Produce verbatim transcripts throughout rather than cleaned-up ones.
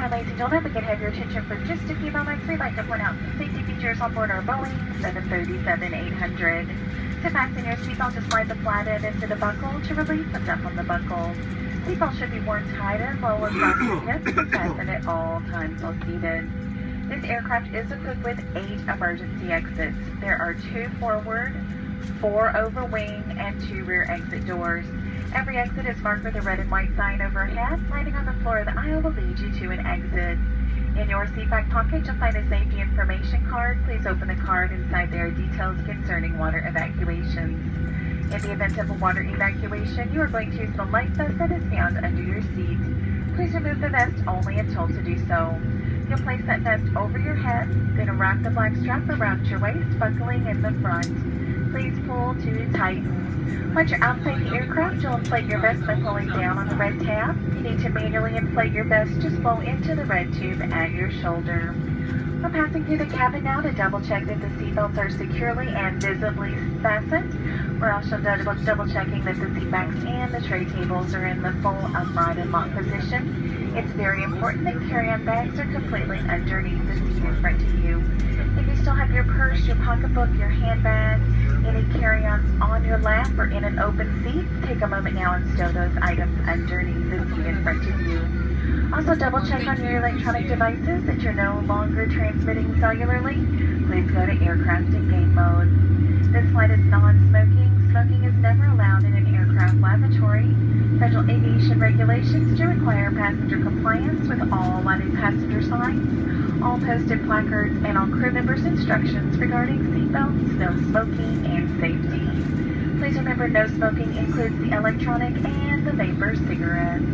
morning, ladies and gentlemen. We can have your attention for just a few moments. We'd like to point out some safety features on board our Boeing seven thirty-seven eight hundred. To fasten your seatbelt, just slide the flat end into the buckle. To release, lift up on the buckle. Seatbelt should be worn tight and low across the hips and fastened at all times while seated. This aircraft is equipped with eight emergency exits. There are two forward, four over wing, and two rear exit doors. Every exit is marked with a red and white sign overhead. Landing on the floor of the aisle will lead you to an exit. In your seat back pocket, you'll find a safety information card. Please open the card. Inside there are details concerning water evacuations. In the event of a water evacuation, you are going to use the life vest that is found under your seat. Please remove the vest only if told to do so. You'll place that vest over your head, then wrap the black strap around your waist, buckling in the front. Please pull to tighten. Once you're outside the aircraft, you'll inflate your vest by pulling down on the red tab. If you need to manually inflate your vest, just blow into the red tube at your shoulder. We're passing through the cabin now to double check that the seatbelts are securely and visibly fastened. We're also double, double checking that the seat backs and the tray tables are in the full upright and locked position. It's very important that carry-on bags are completely underneath the seat in front of you. If you still have your purse, your pocketbook, your handbag, any carry-ons on your lap or in an open seat, take a moment now and stow those items underneath the seat in front of you. Also double check on your electronic devices that you're no longer transmitting cellularly. Please go to aircraft and game mode. This flight is non-smoking. Smoking is never allowed in an aircraft lavatory. Federal aviation regulations do require passenger compliance with all lighted passenger signs, all posted placards, and all crew members' instructions regarding seatbelts, no smoking, and safety. Please remember no smoking includes the electronic and the vapor cigarettes.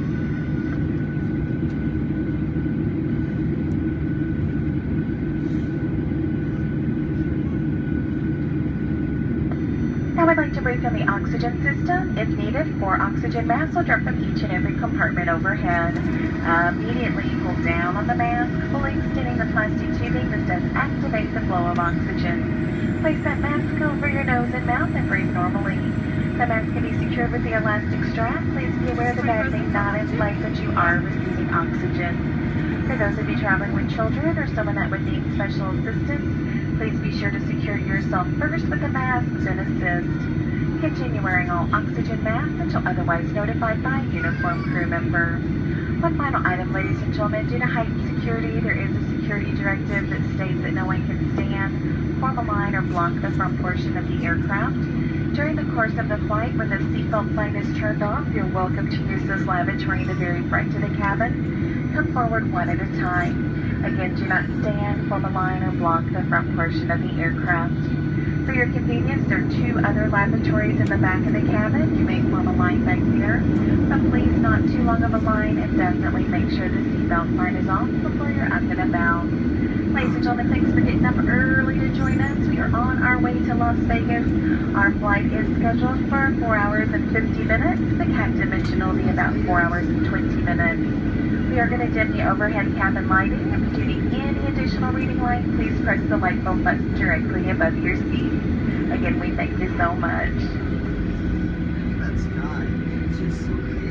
Now I'd like to brief on the oxygen system. If needed, four oxygen masks will drop from each and every compartment overhead. Uh, immediately pull down on the mask, fully extending the plastic tubing. This does activate the flow of oxygen. Place that mask over your nose and mouth and breathe normally. The mask can be secured with the elastic strap. Please be aware the bag may not inflate, but you are receiving oxygen. For those of you traveling with children or someone that would need special assistance, please be sure to secure yourself first with the masks and assist. Continue wearing all oxygen masks until otherwise notified by a uniformed crew member. One final item, ladies and gentlemen, due to heightened security, there is a security directive that states that no one can stand, form a line, or block the front portion of the aircraft. During the course of the flight, when the seatbelt sign is turned off, you're welcome to use this lavatory in the very front of the cabin. Come forward one at a time. Again, do not stand, form a line, or block the front portion of the aircraft. For your convenience, there are two other lavatories in the back of the cabin. You may form a line back there, but please not too long of a line, and definitely make sure the seatbelt sign is off before you're up and about. Ladies and gentlemen, thanks for getting up early to join us. We are on our way to Las Vegas. Our flight is scheduled for four hours and fifty minutes. The captain mentioned it'll be about four hours and twenty minutes. We are going to dim the overhead cabin lighting. If you need any additional reading light, please press the light bulb button directly above your seat. Again, we thank you so much. That's nice. It's just so big.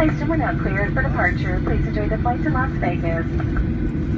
Houston, we're now cleared for departure. Please enjoy the flight to Las Vegas.